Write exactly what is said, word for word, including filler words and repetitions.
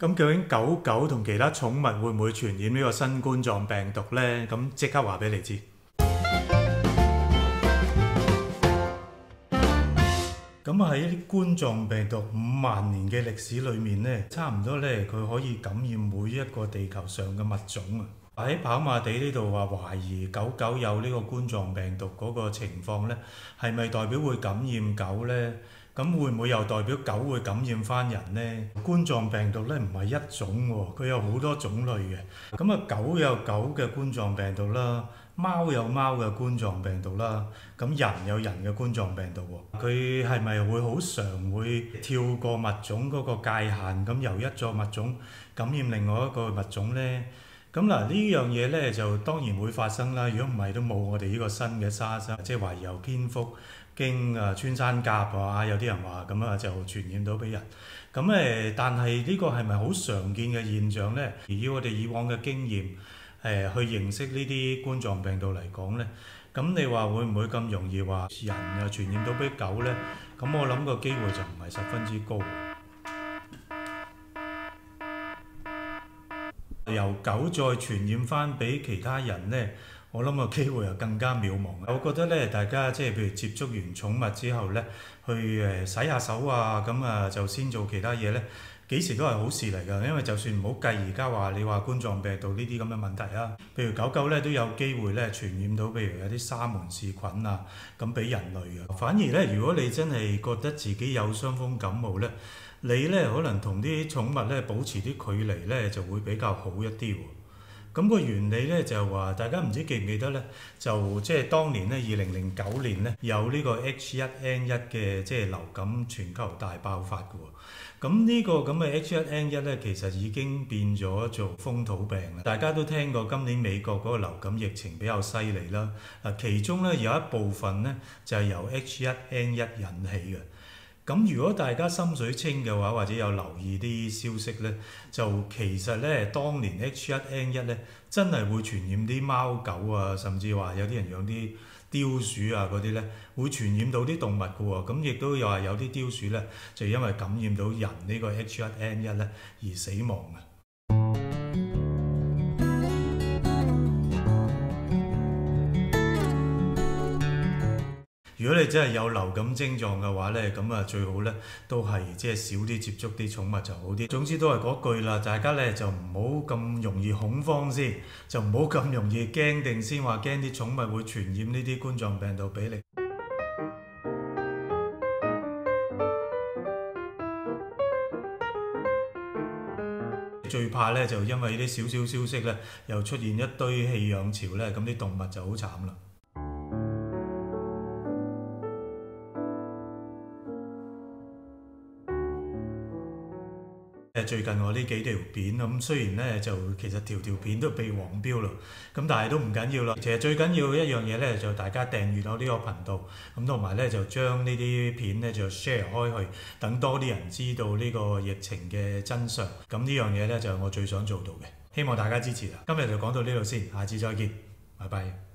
咁究竟狗狗同其他寵物會唔會傳染呢個新冠狀病毒呢？咁即刻話俾你知。咁喺冠狀病毒五萬年嘅歷史裏面呢，差唔多呢，佢可以感染每一個地球上嘅物種啊！喺跑馬地呢度話懷疑狗狗有呢個冠狀病毒嗰個情況呢，係咪代表會感染狗呢？咁會唔會又代表狗會感染翻人呢？冠狀病毒咧唔係一種喎，佢有好多種類嘅。咁啊，狗有狗嘅冠狀病毒啦，貓有貓嘅冠狀病毒啦，咁人有人嘅冠狀病毒喎。佢係咪會好常會跳過物種嗰個界限，咁由一個物種感染另外一個物種呢？咁嗱，呢樣嘢咧就當然會發生啦。如果唔係都冇我哋呢個新嘅沙士，即係話由蝙蝠經啊穿山甲啊，有啲人話咁啊就傳染到俾人。咁誒，但係呢個係咪好常見嘅現象咧？而以我哋以往嘅經驗誒去認識呢啲冠狀病毒嚟講咧，咁你話會唔會咁容易話人啊傳染到俾狗咧？咁我諗個機會就唔係十分之高。由狗再傳染翻俾其他人呢，我諗個機會又更加渺茫。我覺得咧，大家即係譬如接觸完寵物之後咧，去誒洗下手啊，咁啊就先做其他嘢咧，幾時都係好事嚟㗎。因為就算唔好計而家話你話冠狀病毒呢啲咁嘅問題啊，譬如狗狗咧都有機會咧傳染到，譬如有啲沙門氏菌啊，咁俾人類嘅。反而咧，如果你真係覺得自己有傷風感冒咧，你咧可能同啲寵物咧保持啲距離咧就會比較好一啲喎。咁個原理咧就係話，大家唔知記唔記得咧？就即係當年咧，二零零九年咧有呢個 H 一 N 一嘅即係流感全球大爆發嘅喎。咁呢個咁嘅 H 一 N 一咧，其實已經變咗做風土病啦。大家都聽過今年美國嗰個流感疫情比較犀利啦。嗱，其中咧有一部分咧就係由 H 一 N 一引起嘅。咁如果大家心水清嘅話，或者有留意啲消息咧，就其實咧，當年 H 一 N 一咧真係會傳染啲貓狗啊，甚至話有啲人養啲貂鼠啊嗰啲咧，會傳染到啲動物嘅喎。咁亦都有話有啲貂鼠咧，就因為感染到人呢個 H 一 N 一咧而死亡嘅。如果你真係有流感症狀嘅話咧，咁啊最好咧都係即係少啲接觸啲寵物就好啲。總之都係嗰句啦，大家咧就唔好咁容易恐慌先，就唔好咁容易驚定先話驚啲寵物會傳染呢啲冠狀病毒俾你。最怕咧就因為呢啲少少消息咧，又出現一堆棄養潮咧，咁啲動物就好慘啦。誒最近我呢幾條片咁，雖然咧就其實條條片都被黃標啦，咁但係都唔緊要啦。其實最緊要一樣嘢咧，就大家訂閱我呢個頻道，咁同埋咧就將呢啲片咧就 share 開去，等多啲人知道呢個疫情嘅真相。咁呢樣嘢咧就係我最想做到嘅，希望大家支持啦。今日就講到呢度先，下次再見，拜拜。